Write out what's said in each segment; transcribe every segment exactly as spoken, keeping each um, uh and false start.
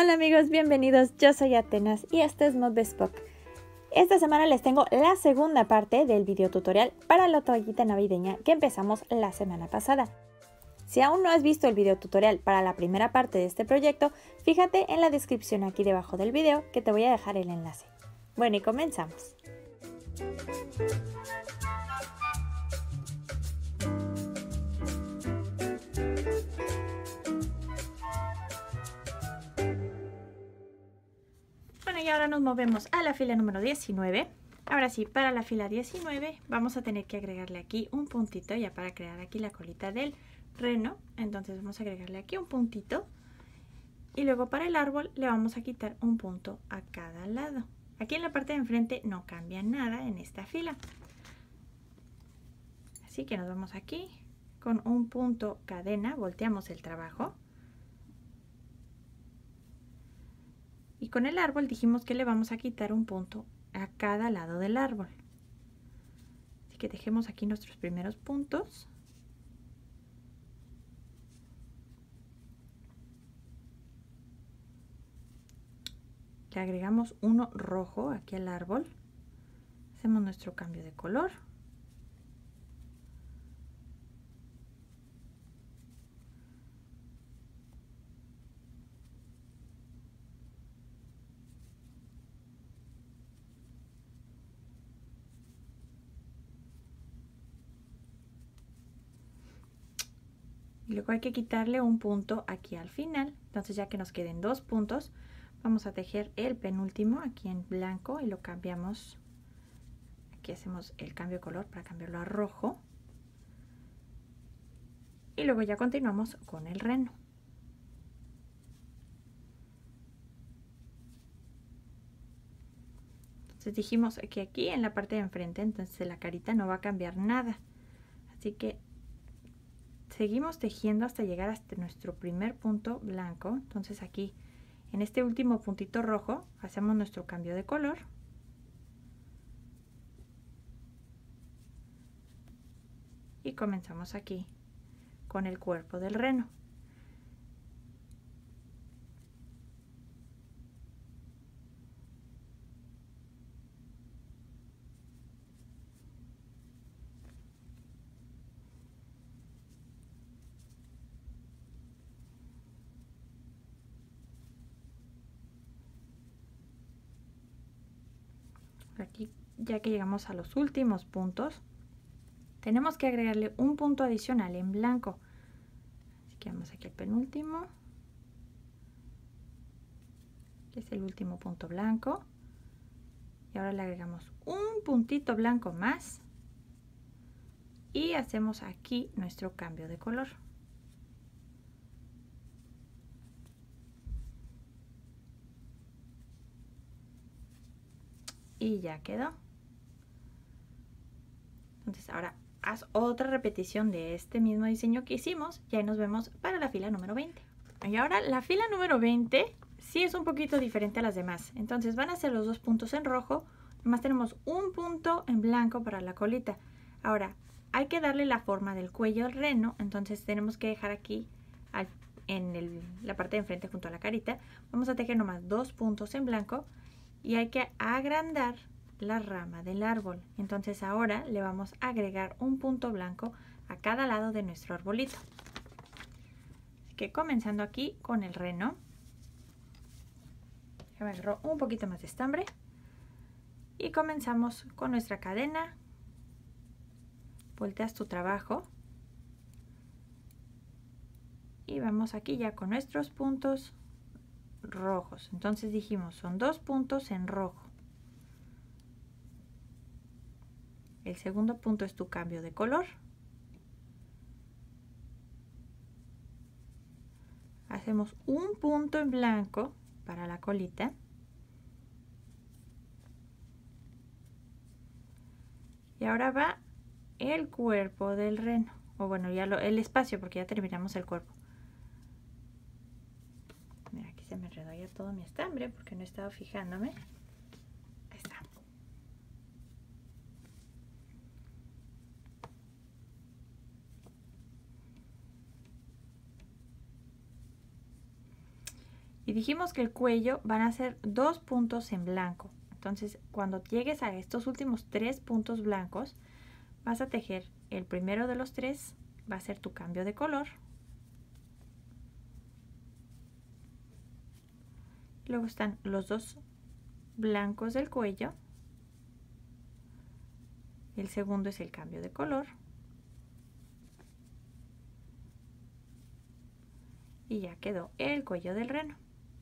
Hola amigos, bienvenidos, yo soy Atenas y este es Mod Bespoke. Esta semana les tengo la segunda parte del video tutorial para la toallita navideña que empezamos la semana pasada. Si aún no has visto el video tutorial para la primera parte de este proyecto, fíjate en la descripción aquí debajo del video que te voy a dejar el enlace. Bueno, y comenzamos. Bueno, y ahora nos movemos a la fila número diecinueve. Ahora sí, para la fila diecinueve vamos a tener que agregarle aquí un puntito ya para crear aquí la colita del reno. Entonces vamos a agregarle aquí un puntito y luego para el árbol le vamos a quitar un punto a cada lado. Aquí en la parte de enfrente no cambia nada en esta fila. Así que nos vamos aquí con un punto cadena, volteamos el trabajo. Y con el árbol dijimos que le vamos a quitar un punto a cada lado del árbol. Así que dejemos aquí nuestros primeros puntos. Le agregamos uno rojo aquí al árbol. Hacemos nuestro cambio de color. Y luego hay que quitarle un punto aquí al final. Entonces ya que nos queden dos puntos, vamos a tejer el penúltimo aquí en blanco y lo cambiamos. Aquí hacemos el cambio de color para cambiarlo a rojo. Y luego ya continuamos con el reno. Entonces dijimos que aquí en la parte de enfrente, entonces la carita no va a cambiar nada. Así que seguimos tejiendo hasta llegar hasta nuestro primer punto blanco. Entonces aquí en este último puntito rojo hacemos nuestro cambio de color. Y comenzamos aquí con el cuerpo del reno. Aquí ya que llegamos a los últimos puntos, tenemos que agregarle un punto adicional en blanco. Así que vamos aquí al penúltimo, que es el último punto blanco. Y ahora le agregamos un puntito blanco más y hacemos aquí nuestro cambio de color. Y ya quedó. Entonces ahora haz otra repetición de este mismo diseño que hicimos. Ya nos vemos para la fila número veinte. Y ahora la fila número veinte sí es un poquito diferente a las demás. Entonces van a ser los dos puntos en rojo. Además tenemos un punto en blanco para la colita. Ahora hay que darle la forma del cuello al reno. Entonces tenemos que dejar aquí al, en el, la parte de enfrente junto a la carita. Vamos a tejer nomás dos puntos en blanco. Y hay que agrandar la rama del árbol. Entonces ahora le vamos a agregar un punto blanco a cada lado de nuestro arbolito. Así que comenzando aquí con el reno. Me agarro un poquito más de estambre. Y comenzamos con nuestra cadena. Volteas tu trabajo. Y vamos aquí ya con nuestros puntos rojos. Entonces dijimos, son dos puntos en rojo. El segundo punto es tu cambio de color. Hacemos un punto en blanco para la colita. Y ahora va el cuerpo del reno. O bueno, ya lo, el espacio, porque ya terminamos el cuerpo. Mira, aquí se me enredó ya todo mi estambre porque no he estado fijándome. Ahí está. Y Y dijimos que el cuello van a ser dos puntos en blanco. Entonces, cuando llegues a estos últimos tres puntos blancos, vas a tejer el primero de los tres, va a ser tu cambio de color. Luego están los dos blancos del cuello. El segundo es el cambio de color. Y ya quedó el cuello del reno.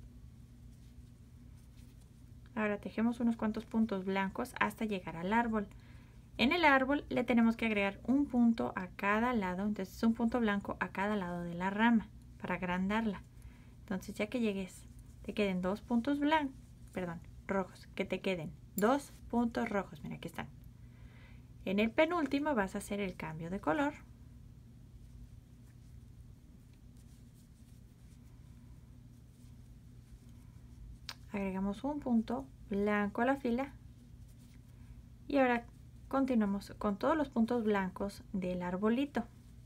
Ahora tejemos unos cuantos puntos blancos hasta llegar al árbol. En el árbol le tenemos que agregar un punto a cada lado, entonces un punto blanco a cada lado de la rama para agrandarla. Entonces ya que llegues, te queden dos puntos blancos, perdón, rojos, que te queden dos puntos rojos, mira aquí están. En el penúltimo vas a hacer el cambio de color. Agregamos un punto blanco a la fila y ahora continuamos con todos los puntos blancos del arbolito.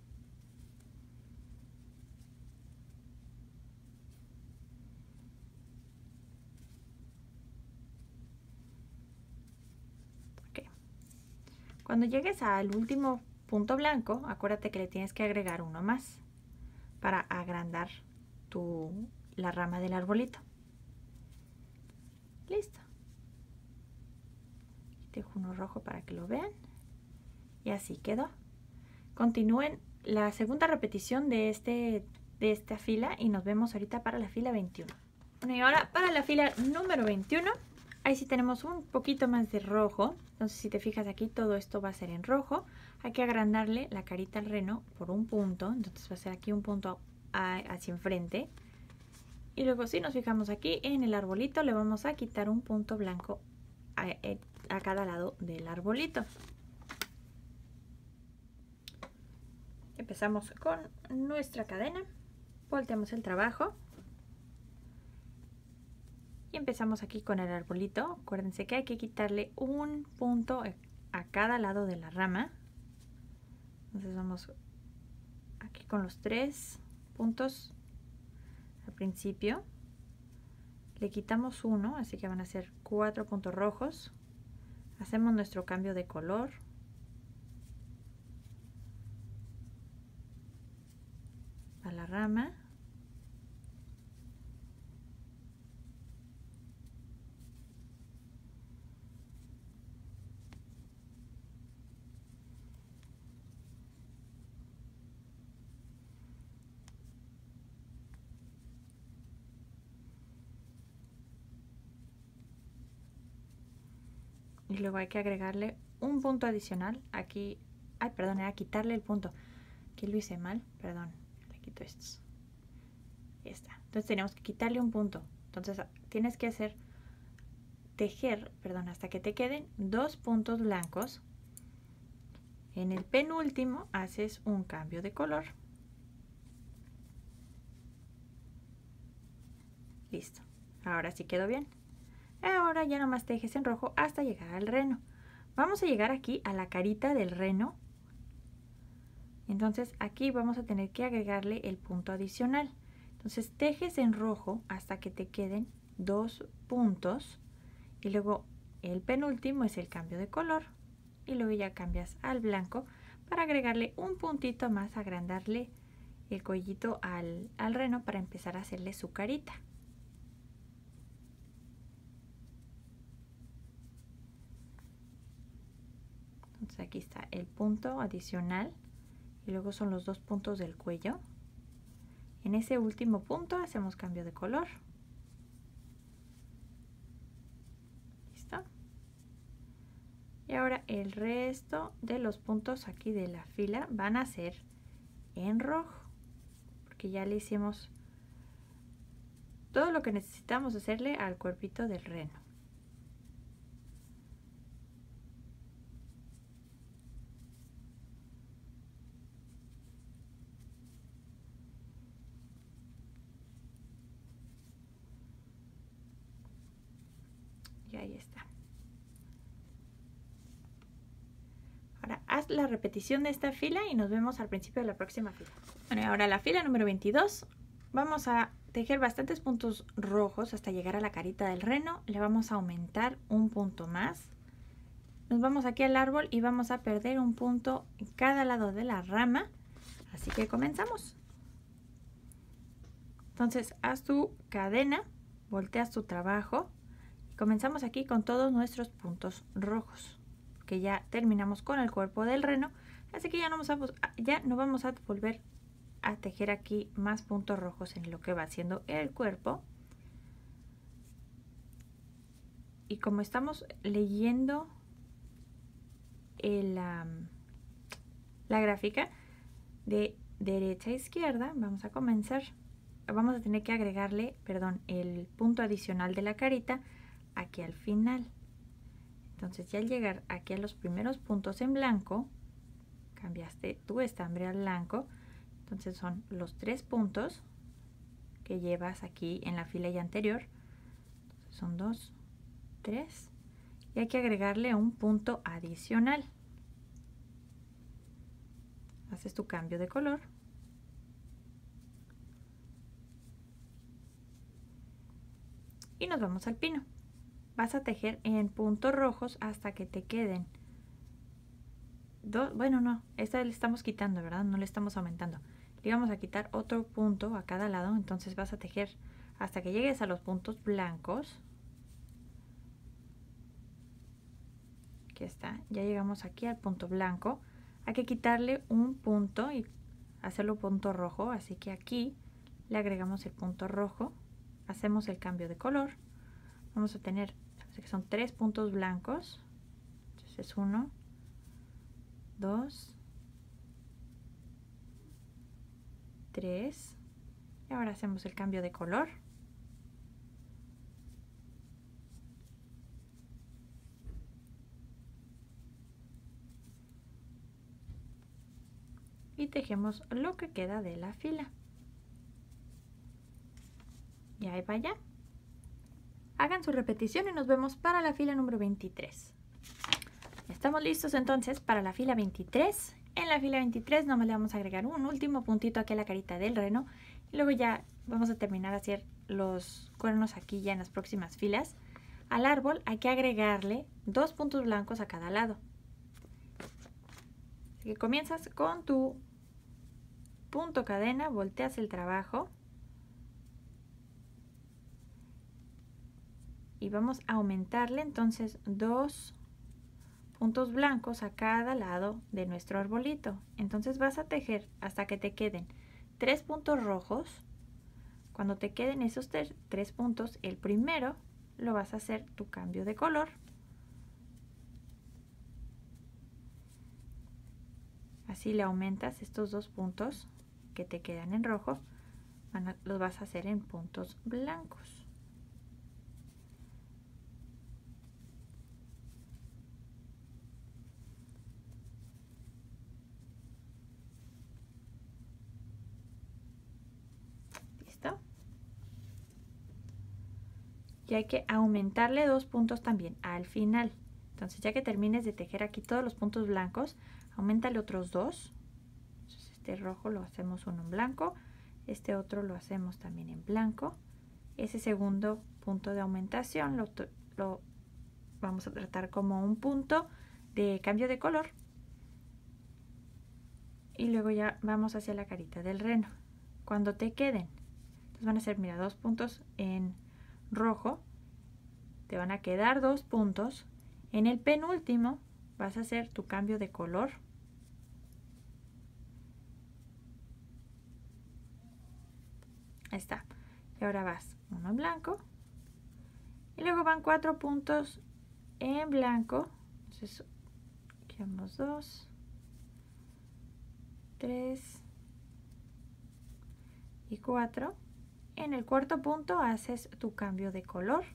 Okay. Cuando llegues al último punto blanco, acuérdate que le tienes que agregar uno más para agrandar tu, la rama del arbolito. Listo. Dejo uno rojo para que lo vean. Y así quedó. Continúen la segunda repetición de, este, de esta fila y nos vemos ahorita para la fila veintiuno. Bueno, y ahora para la fila número veintiuno, ahí sí tenemos un poquito más de rojo. Entonces si te fijas aquí, todo esto va a ser en rojo. Hay que agrandarle la carita al reno por un punto. Entonces va a ser aquí un punto hacia enfrente. Y luego si nos fijamos aquí en el arbolito, le vamos a quitar un punto blanco a, a cada lado del arbolito. Empezamos con nuestra cadena, volteamos el trabajo y empezamos aquí con el arbolito. Acuérdense que hay que quitarle un punto a cada lado de la rama. Entonces vamos aquí con los tres puntos. Al principio le quitamos uno, así que van a ser cuatro puntos rojos. Hacemos nuestro cambio de color. A la rama. Y luego hay que agregarle un punto adicional. Aquí, ay, perdón, era quitarle el punto. Aquí lo hice mal, perdón. Le quito estos. Ahí está. Entonces tenemos que quitarle un punto. Entonces tienes que hacer tejer, perdón, hasta que te queden dos puntos blancos. En el penúltimo haces un cambio de color. Listo. Ahora sí quedó bien. Ahora ya nomás tejes en rojo hasta llegar al reno. Vamos a llegar aquí a la carita del reno. Entonces aquí vamos a tener que agregarle el punto adicional. Entonces tejes en rojo hasta que te queden dos puntos. Y luego el penúltimo es el cambio de color. Y luego ya cambias al blanco para agregarle un puntito más, agrandarle el cuellito al, al reno para empezar a hacerle su carita. Entonces aquí está el punto adicional y luego son los dos puntos del cuello. En ese último punto hacemos cambio de color. ¿Listo? Y ahora el resto de los puntos aquí de la fila van a ser en rojo, porque ya le hicimos todo lo que necesitamos hacerle al cuerpito del reno. Y ahí está. Ahora haz la repetición de esta fila y nos vemos al principio de la próxima fila. Bueno, y ahora la fila número veintidós. Vamos a tejer bastantes puntos rojos hasta llegar a la carita del reno. Le vamos a aumentar un punto más. Nos vamos aquí al árbol y vamos a perder un punto en cada lado de la rama. Así que comenzamos. Entonces haz tu cadena, volteas tu trabajo y comenzamos aquí con todos nuestros puntos rojos. Que ya terminamos con el cuerpo del reno, así que ya no vamos a, ya no vamos a volver a tejer aquí más puntos rojos en lo que va siendo el cuerpo. Y como estamos leyendo el, um, la gráfica de derecha a izquierda, vamos a comenzar, vamos a tener que agregarle, perdón, el punto adicional de la carita aquí al final. Entonces ya al llegar aquí a los primeros puntos en blanco, cambiaste tu estambre al blanco. Entonces son los tres puntos que llevas aquí en la fila ya anterior. Entonces son dos, tres. Y hay que agregarle un punto adicional. Haces tu cambio de color. Y nos vamos al pino. Vas a tejer en puntos rojos hasta que te queden dos. Bueno, no, esta le estamos quitando, ¿verdad? No le estamos aumentando. Le vamos a quitar otro punto a cada lado. Entonces vas a tejer hasta que llegues a los puntos blancos. Aquí está. Ya llegamos aquí al punto blanco. Hay que quitarle un punto y hacerlo punto rojo. Así que aquí le agregamos el punto rojo. Hacemos el cambio de color. Vamos a tener, que son tres puntos blancos. Entonces uno, dos, tres. Y ahora hacemos el cambio de color. Y tejemos lo que queda de la fila. Y ahí va ya. Hagan su repetición y nos vemos para la fila número veintitrés. Estamos listos entonces para la fila veintitrés. En la fila veintitrés nomás le vamos a agregar un último puntito aquí a la carita del reno. Y luego ya vamos a terminar a hacer los cuernos aquí ya en las próximas filas. Al árbol hay que agregarle dos puntos blancos a cada lado. Así que comienzas con tu punto cadena, volteas el trabajo. Y vamos a aumentarle entonces dos puntos blancos a cada lado de nuestro arbolito. Entonces vas a tejer hasta que te queden tres puntos rojos. Cuando te queden esos tres puntos, el primero lo vas a hacer tu cambio de color. Así le aumentas estos dos puntos que te quedan en rojo, van a, los vas a hacer en puntos blancos. Y hay que aumentarle dos puntos también al final. Entonces ya que termines de tejer aquí todos los puntos blancos, auméntale otros dos. Entonces este rojo lo hacemos uno en blanco, este otro lo hacemos también en blanco. Ese segundo punto de aumentación lo, lo vamos a tratar como un punto de cambio de color. Y luego ya vamos hacia la carita del reno. Cuando te queden, entonces van a ser, mira, dos puntos en rojo, te van a quedar dos puntos. En el penúltimo vas a hacer tu cambio de color. Ahí está. Y ahora vas uno en blanco. Y luego van cuatro puntos en blanco. Entonces, aquí vamos dos, tres y cuatro. En el cuarto punto haces tu cambio de color.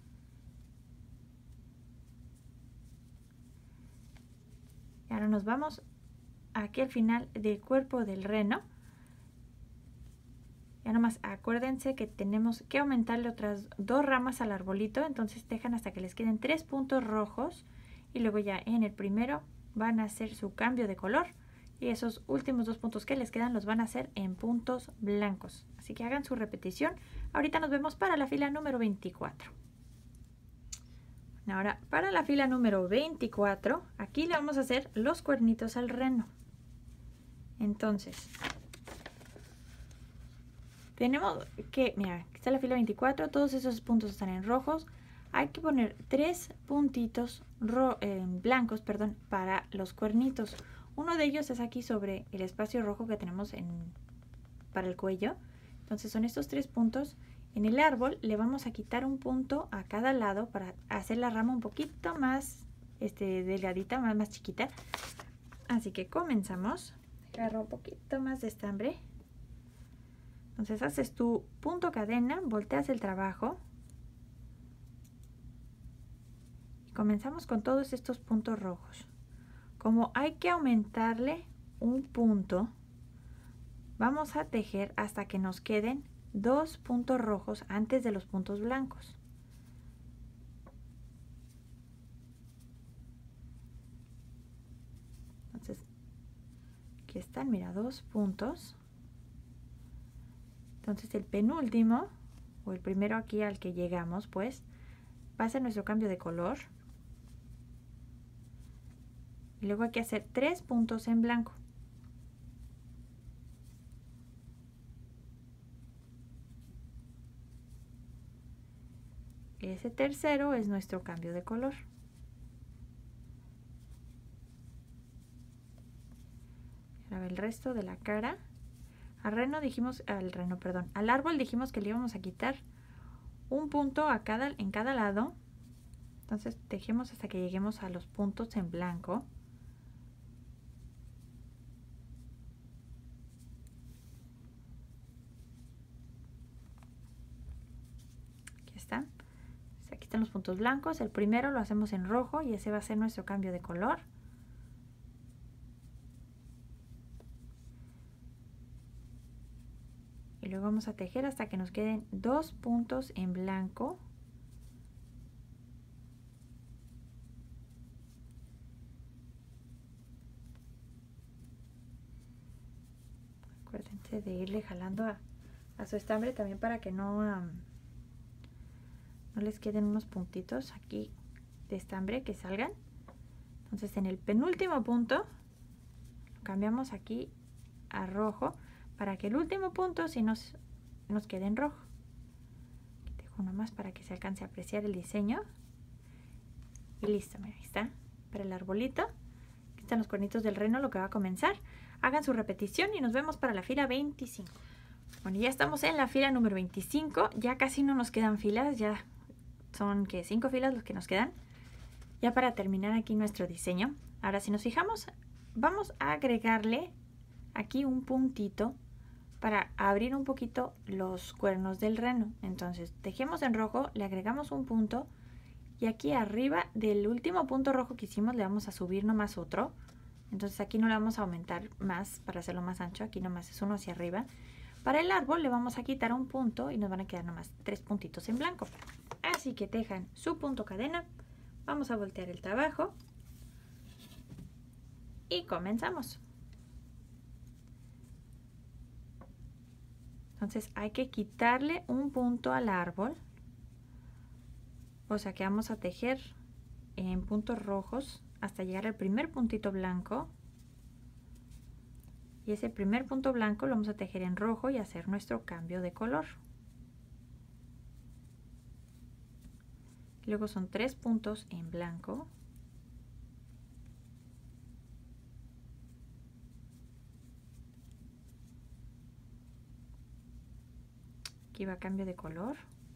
Y ahora nos vamos aquí al final del cuerpo del reno. Ya nomás acuérdense que tenemos que aumentarle otras dos ramas al arbolito. Entonces tejan hasta que les queden tres puntos rojos. Y luego ya en el primero van a hacer su cambio de color. Y esos últimos dos puntos que les quedan los van a hacer en puntos blancos. Así que hagan su repetición. Ahorita nos vemos para la fila número veinticuatro. Ahora, para la fila número veinticuatro, aquí le vamos a hacer los cuernitos al reno. Entonces, tenemos que, mira, aquí está la fila veinticuatro, todos esos puntos están en rojos. Hay que poner tres puntitos ro eh, blancos, perdón, para los cuernitos. Uno de ellos es aquí sobre el espacio rojo que tenemos en, para el cuello. Entonces son estos tres puntos. En el árbol le vamos a quitar un punto a cada lado para hacer la rama un poquito más este, delgadita, más, más chiquita. Así que comenzamos. Agarro un poquito más de estambre. Entonces haces tu punto cadena, volteas el trabajo. Y comenzamos con todos estos puntos rojos. Como hay que aumentarle un punto, vamos a tejer hasta que nos queden dos puntos rojos antes de los puntos blancos. Entonces, aquí están, mira, dos puntos. Entonces el penúltimo, o el primero aquí al que llegamos, pues, va a ser nuestro cambio de color. Y luego hay que hacer tres puntos en blanco. Ese tercero es nuestro cambio de color. Ahora el resto de la cara. Al reno dijimos, al reno, perdón, al árbol dijimos que le íbamos a quitar un punto a cada, en cada lado. Entonces tejemos hasta que lleguemos a los puntos en blanco. Aquí están. Aquí están los puntos blancos. El primero lo hacemos en rojo y ese va a ser nuestro cambio de color. Y luego vamos a tejer hasta que nos queden dos puntos en blanco. Acuérdense de irle jalando a, a su estambre también para que no... Um, no les queden unos puntitos aquí de estambre que salgan. Entonces en el penúltimo punto lo cambiamos aquí a rojo para que el último punto sí nos, nos quede en rojo. Aquí dejo uno más para que se alcance a apreciar el diseño. Y listo, mira, ahí está. Para el arbolito. Aquí están los cuernitos del reno, lo que va a comenzar. Hagan su repetición y nos vemos para la fila veinticinco. Bueno, ya estamos en la fila número veinticinco. Ya casi no nos quedan filas, ya son que cinco filas los que nos quedan. Ya para terminar aquí nuestro diseño. Ahora si nos fijamos, vamos a agregarle aquí un puntito para abrir un poquito los cuernos del reno. Entonces tejemos en rojo, le agregamos un punto y aquí arriba del último punto rojo que hicimos le vamos a subir nomás otro. Entonces aquí no le vamos a aumentar más para hacerlo más ancho, aquí nomás es uno hacia arriba. Para el árbol le vamos a quitar un punto y nos van a quedar nomás tres puntitos en blanco. Así que tejan su punto cadena. Vamos a voltear el trabajo. Y comenzamos. Entonces hay que quitarle un punto al árbol. O sea que vamos a tejer en puntos rojos hasta llegar al primer puntito blanco. Y ese primer punto blanco lo vamos a tejer en rojo y hacer nuestro cambio de color. Luego son tres puntos en blanco. Aquí va cambio de color.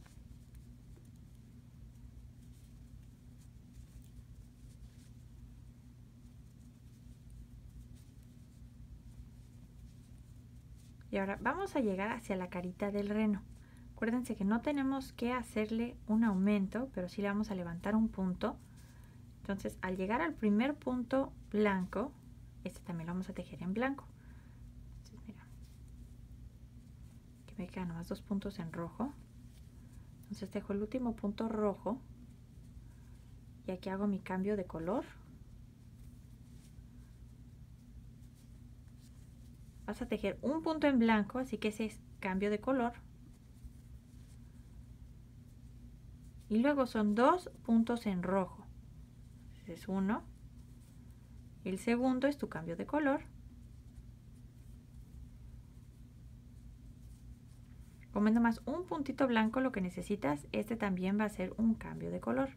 Y ahora vamos a llegar hacia la carita del reno. Acuérdense que no tenemos que hacerle un aumento, pero sí le vamos a levantar un punto. Entonces, al llegar al primer punto blanco, este también lo vamos a tejer en blanco. Entonces, mira, que me quedan nomás dos puntos en rojo. Entonces tejo el último punto rojo y aquí hago mi cambio de color. vas a tejer un punto en blanco, así que ese es cambio de color. Y luego son dos puntos en rojo. Ese es uno. El segundo es tu cambio de color. Como es nomás un puntito blanco lo que necesitas, este también va a ser un cambio de color.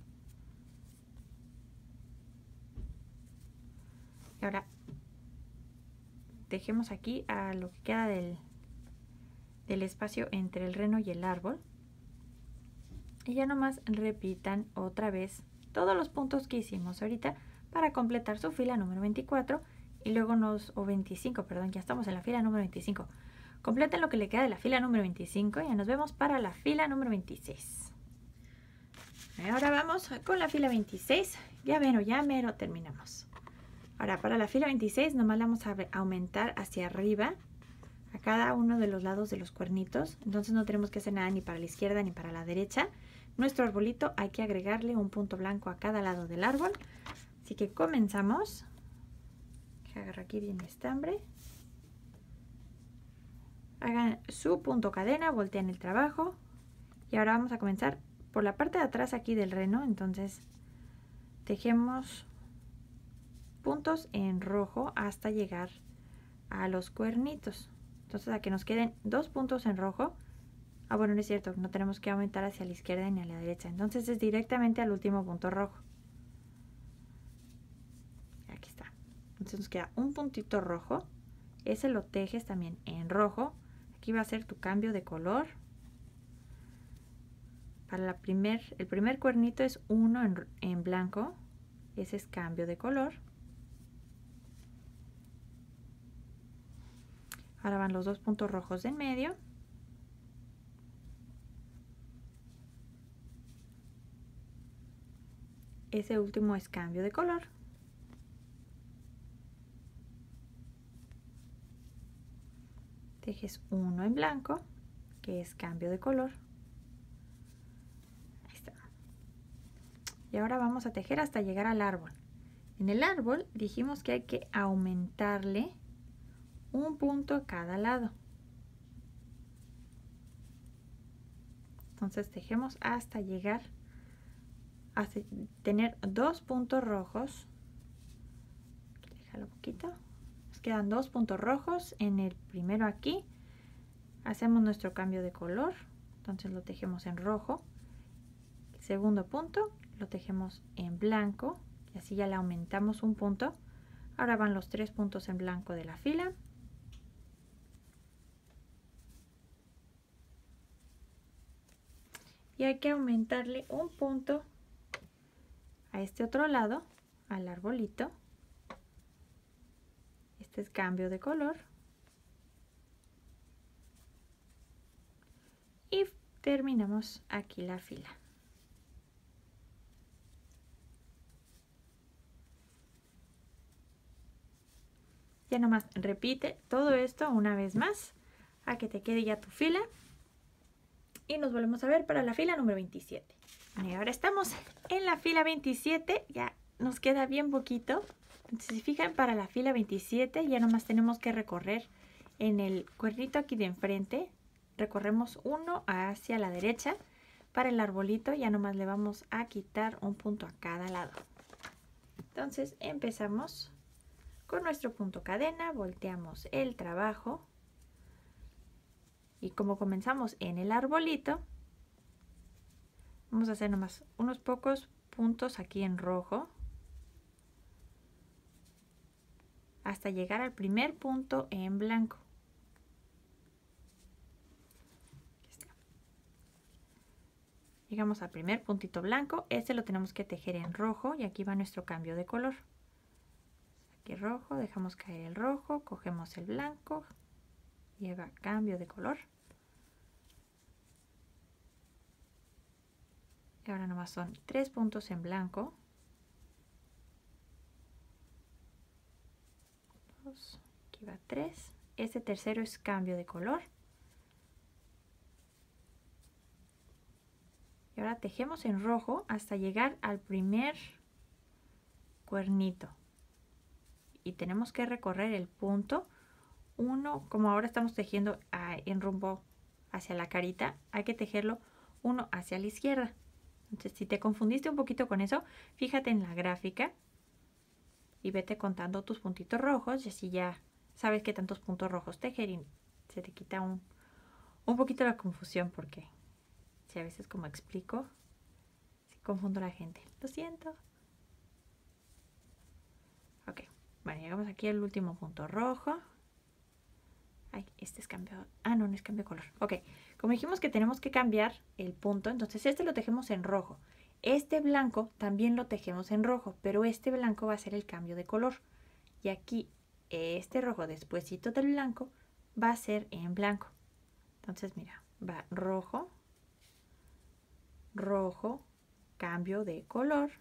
Y ahora tejemos aquí a lo que queda del, del espacio entre el reno y el árbol. Y ya nomás repitan otra vez todos los puntos que hicimos ahorita para completar su fila número veinticuatro y luego nos, o veinticinco, perdón, ya estamos en la fila número veinticinco. Completen lo que le queda de la fila número veinticinco y ya nos vemos para la fila número veintiséis. Ahora vamos con la fila veintiséis. Ya mero, ya mero terminamos. Ahora para la fila veintiséis nomás la vamos a aumentar hacia arriba a cada uno de los lados de los cuernitos. Entonces no tenemos que hacer nada ni para la izquierda ni para la derecha. Nuestro arbolito hay que agregarle un punto blanco a cada lado del árbol. Así que comenzamos. Agarro aquí bien mi estambre. Hagan su punto cadena, voltean el trabajo. Y ahora vamos a comenzar por la parte de atrás aquí del reno. Entonces tejemos puntos en rojo hasta llegar a los cuernitos. Entonces a que nos queden dos puntos en rojo. Ah, bueno, no es cierto, no tenemos que aumentar hacia la izquierda ni a la derecha. Entonces es directamente al último punto rojo. Aquí está. Entonces nos queda un puntito rojo. Ese lo tejes también en rojo. Aquí va a ser tu cambio de color. Para la primer, el primer cuernito es uno en, en blanco. Ese es cambio de color. Ahora van los dos puntos rojos de en medio. Ese último es cambio de color. Tejes uno en blanco, que es cambio de color. Ahí está. Y ahora vamos a tejer hasta llegar al árbol. En el árbol dijimos que hay que aumentarle un punto a cada lado. Entonces tejemos hasta llegar a tener dos puntos rojos. Déjalo un poquito. Nos quedan dos puntos rojos en el primero aquí. Hacemos nuestro cambio de color. Entonces lo tejemos en rojo. El segundo punto lo tejemos en blanco. Y así ya le aumentamos un punto. Ahora van los tres puntos en blanco de la fila. Y hay que aumentarle un punto a este otro lado, al arbolito. Este es cambio de color. Y terminamos aquí la fila. Ya nomás repite todo esto una vez más a que te quede ya tu fila. Y nos volvemos a ver para la fila número veintisiete. Y ahora estamos en la fila veintisiete. Ya nos queda bien poquito. Entonces, si fijan, para la fila veintisiete ya nomás tenemos que recorrer en el cuernito aquí de enfrente. Recorremos uno hacia la derecha. Para el arbolito ya nomás le vamos a quitar un punto a cada lado. Entonces empezamos con nuestro punto cadena. Volteamos el trabajo. Y como comenzamos en el arbolito, vamos a hacer nomás unos pocos puntos aquí en rojo hasta llegar al primer punto en blanco. Aquí está. Llegamos al primer puntito blanco, este lo tenemos que tejer en rojo y aquí va nuestro cambio de color. Aquí rojo, dejamos caer el rojo, cogemos el blanco. Lleva cambio de color. Y ahora nomás son tres puntos en blanco. Dos, aquí va tres. Este tercero es cambio de color. Y ahora tejemos en rojo hasta llegar al primer cuernito. Y tenemos que recorrer el punto uno, como ahora estamos tejiendo a, en rumbo hacia la carita, hay que tejerlo uno hacia la izquierda. Entonces, si te confundiste un poquito con eso, fíjate en la gráfica y vete contando tus puntitos rojos y así ya sabes qué tantos puntos rojos tejer y se te quita un, un poquito la confusión, porque si a veces como explico, si confundo a la gente. Lo siento. Ok, bueno, llegamos aquí al último punto rojo. Ay, este es cambio. Ah, no, no es cambio de color. Ok, como dijimos que tenemos que cambiar el punto, entonces este lo tejemos en rojo. Este blanco también lo tejemos en rojo, pero este blanco va a ser el cambio de color. Y aquí, este rojo despuésito del blanco va a ser en blanco. Entonces, mira, va rojo, rojo, cambio de color.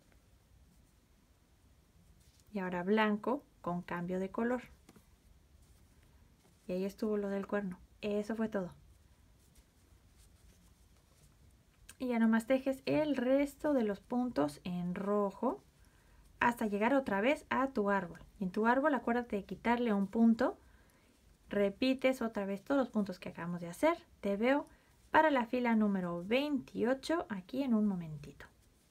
Y ahora blanco con cambio de color. Y ahí estuvo lo del cuerno. Eso fue todo. Y ya nomás tejes el resto de los puntos en rojo hasta llegar otra vez a tu árbol. Y en tu árbol acuérdate de quitarle un punto. Repites otra vez todos los puntos que acabamos de hacer. Te veo para la fila número veintiocho aquí en un momentito.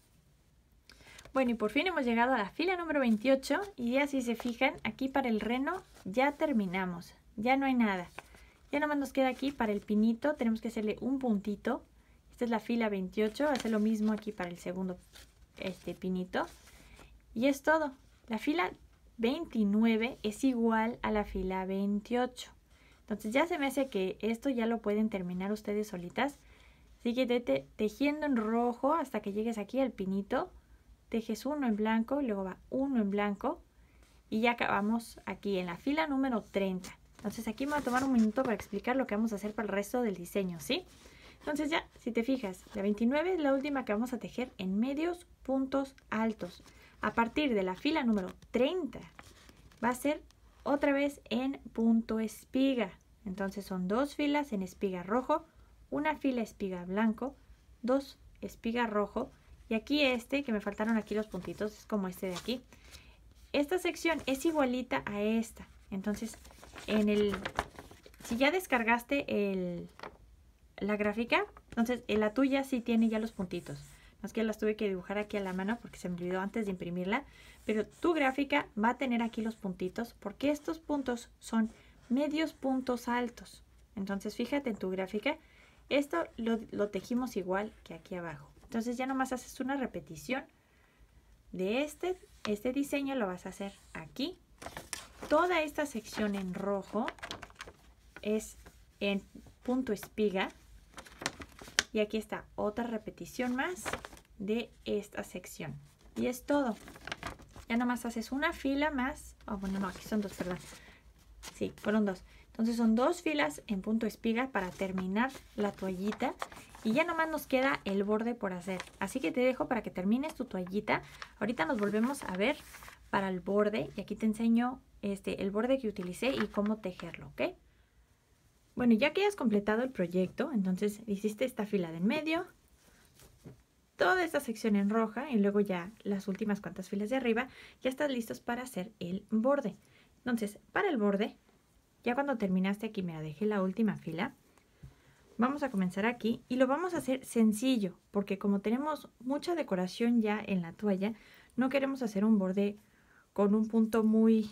Bueno, y por fin hemos llegado a la fila número veintiocho y ya si se fijan, aquí para el reno ya terminamos. Ya no hay nada. Ya nomás nos queda aquí para el pinito, tenemos que hacerle un puntito. Esta es la fila veintiocho, hace lo mismo aquí para el segundo este pinito. Y es todo. La fila veintinueve es igual a la fila veintiocho. Entonces ya se me hace que esto ya lo pueden terminar ustedes solitas. Así que te, tejiendo en rojo hasta que llegues aquí al pinito. Tejes uno en blanco y luego va uno en blanco. Y ya acabamos aquí en la fila número treinta. Entonces aquí me voy a tomar un minuto para explicar lo que vamos a hacer para el resto del diseño, ¿sí? Entonces ya, si te fijas, la veintinueve es la última que vamos a tejer en medios puntos altos. A partir de la fila número treinta va a ser otra vez en punto espiga. Entonces son dos filas en espiga rojo, una fila espiga blanco, dos espiga rojo y aquí este, que me faltaron aquí los puntitos, es como este de aquí. Esta sección es igualita a esta. Entonces, en el, si ya descargaste el, la gráfica, entonces en la tuya sí tiene ya los puntitos. No es que las tuve que dibujar aquí a la mano porque se me olvidó antes de imprimirla. Pero tu gráfica va a tener aquí los puntitos porque estos puntos son medios puntos altos. Entonces, fíjate en tu gráfica. Esto lo, lo tejimos igual que aquí abajo. Entonces, ya nomás haces una repetición de este. Este diseño lo vas a hacer aquí. Toda esta sección en rojo es en punto espiga. Y aquí está otra repetición más de esta sección. Y es todo. Ya nomás haces una fila más. Oh, bueno, no, aquí son dos, perdón. Sí, fueron dos. Entonces son dos filas en punto espiga para terminar la toallita. Y ya nomás nos queda el borde por hacer. Así que te dejo para que termines tu toallita. Ahorita nos volvemos a ver para el borde. Y aquí te enseño este, el borde que utilicé y cómo tejerlo, ¿ok? Bueno, ya que has completado el proyecto, entonces hiciste esta fila de en medio, toda esta sección en roja y luego ya las últimas cuantas filas de arriba, ya estás listos para hacer el borde. Entonces, para el borde, ya cuando terminaste aquí, mira, dejé la última fila, vamos a comenzar aquí y lo vamos a hacer sencillo, porque como tenemos mucha decoración ya en la toalla, no queremos hacer un borde con un punto muy,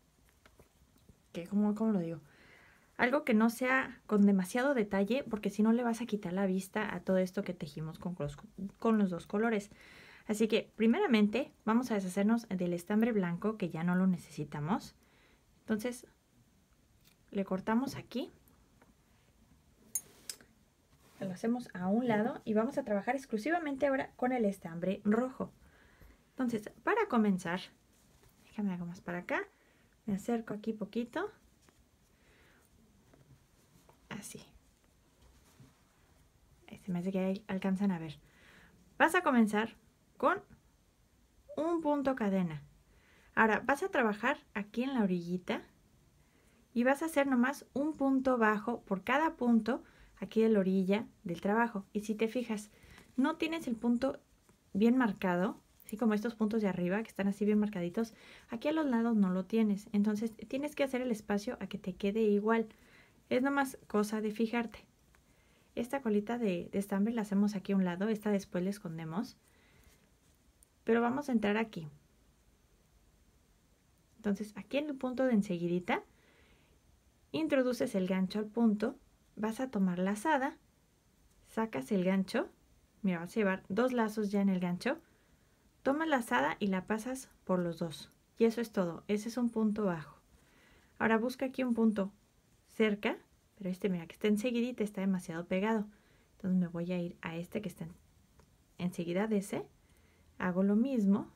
¿qué? ¿Cómo, cómo lo digo? Algo que no sea con demasiado detalle, porque si no le vas a quitar la vista a todo esto que tejimos con los, con los dos colores. Así que, primeramente, vamos a deshacernos del estambre blanco, que ya no lo necesitamos. Entonces, le cortamos aquí. Lo hacemos a un lado y vamos a trabajar exclusivamente ahora con el estambre rojo. Entonces, para comenzar, déjame algo más para acá. Me acerco aquí poquito. Así. Se me hace que ahí alcanzan a ver. Vas a comenzar con un punto cadena. Ahora vas a trabajar aquí en la orillita y vas a hacer nomás un punto bajo por cada punto aquí de la orilla del trabajo. Y si te fijas, no tienes el punto bien marcado, así como estos puntos de arriba que están así bien marcaditos, aquí a los lados no lo tienes. Entonces tienes que hacer el espacio a que te quede igual. Es nomás cosa de fijarte. Esta colita de, de estambre la hacemos aquí a un lado, esta después la escondemos. Pero vamos a entrar aquí. Entonces aquí en el punto de enseguidita, introduces el gancho al punto, vas a tomar lazada, sacas el gancho, mira, vas a llevar dos lazos ya en el gancho, tomas la lazada y la pasas por los dos. Y eso es todo, ese es un punto bajo. Ahora busca aquí un punto cerca, pero este mira que está enseguidita, está demasiado pegado. Entonces me voy a ir a este que está en, enseguida de ese, hago lo mismo,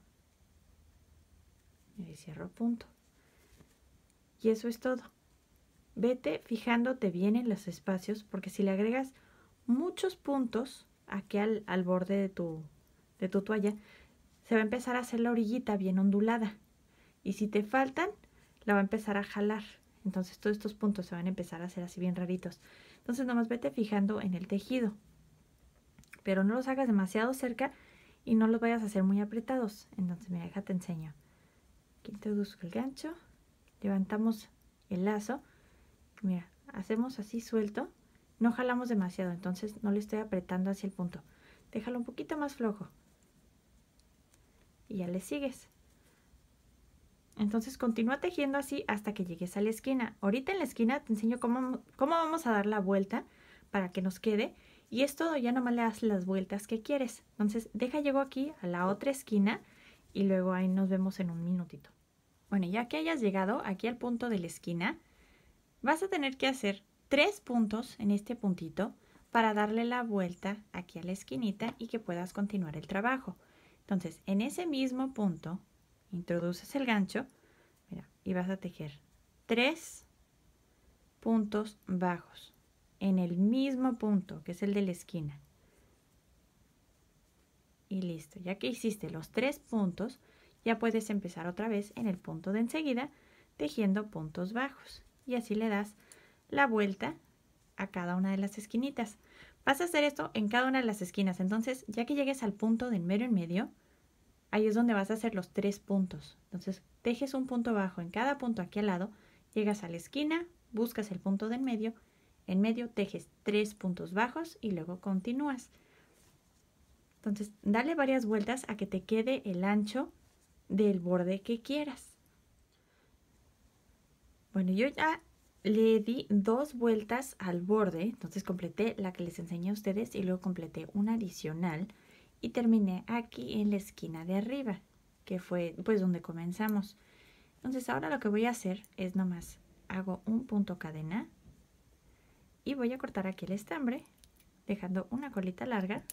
y cierro punto. Y eso es todo. Vete fijándote bien en los espacios, porque si le agregas muchos puntos aquí al, al borde de tu, de tu toalla, se va a empezar a hacer la orillita bien ondulada. Y si te faltan, la va a empezar a jalar. Entonces todos estos puntos se van a empezar a hacer así bien raritos. Entonces nomás vete fijando en el tejido. Pero no los hagas demasiado cerca y no los vayas a hacer muy apretados. Entonces mira, déjate enseño. Aquí introduzco el gancho, levantamos el lazo. Mira, hacemos así suelto, no jalamos demasiado, entonces no le estoy apretando hacia el punto. Déjalo un poquito más flojo. Y ya le sigues. Entonces continúa tejiendo así hasta que llegues a la esquina. Ahorita en la esquina te enseño cómo, cómo vamos a dar la vuelta para que nos quede. Y es todo, ya nomás le das las vueltas que quieres. Entonces deja, llego aquí a la otra esquina y luego ahí nos vemos en un minutito. Bueno, ya que hayas llegado aquí al punto de la esquina, vas a tener que hacer tres puntos en este puntito para darle la vuelta aquí a la esquinita y que puedas continuar el trabajo. Entonces, en ese mismo punto, introduces el gancho, mira, y vas a tejer tres puntos bajos en el mismo punto, que es el de la esquina. Y listo, ya que hiciste los tres puntos, ya puedes empezar otra vez en el punto de enseguida, tejiendo puntos bajos. Y así le das la vuelta a cada una de las esquinitas. Vas a hacer esto en cada una de las esquinas. Entonces, ya que llegues al punto del mero en medio, ahí es donde vas a hacer los tres puntos. Entonces, tejes un punto bajo en cada punto aquí al lado, llegas a la esquina, buscas el punto del medio, en medio tejes tres puntos bajos y luego continúas. Entonces, dale varias vueltas a que te quede el ancho del borde que quieras. Bueno, yo ya le di dos vueltas al borde, entonces completé la que les enseñé a ustedes y luego completé una adicional y terminé aquí en la esquina de arriba, que fue pues donde comenzamos. Entonces ahora lo que voy a hacer es nomás hago un punto cadena y voy a cortar aquí el estambre, dejando una colita larga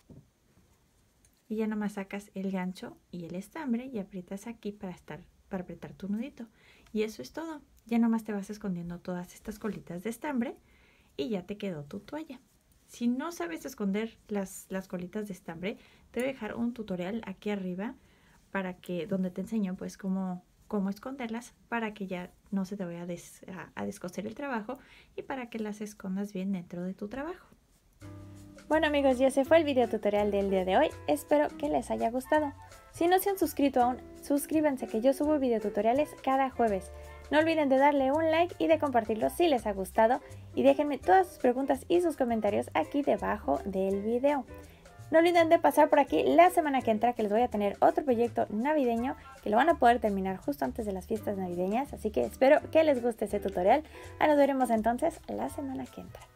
y ya nomás sacas el gancho y el estambre y aprietas aquí para estar para apretar tu nudito. Y eso es todo. Ya nomás te vas escondiendo todas estas colitas de estambre y ya te quedó tu toalla. Si no sabes esconder las, las colitas de estambre, te voy a dejar un tutorial aquí arriba para que, donde te enseño pues cómo, cómo esconderlas para que ya no se te vaya a, des, a, a descoser el trabajo y para que las escondas bien dentro de tu trabajo. Bueno amigos, y ese fue el video tutorial del día de hoy. Espero que les haya gustado. Si no se han suscrito aún, suscríbanse, que yo subo videotutoriales cada jueves. No olviden de darle un like y de compartirlo si les ha gustado. Y déjenme todas sus preguntas y sus comentarios aquí debajo del video. No olviden de pasar por aquí la semana que entra, que les voy a tener otro proyecto navideño que lo van a poder terminar justo antes de las fiestas navideñas. Así que espero que les guste ese tutorial. Ahí nos veremos entonces la semana que entra.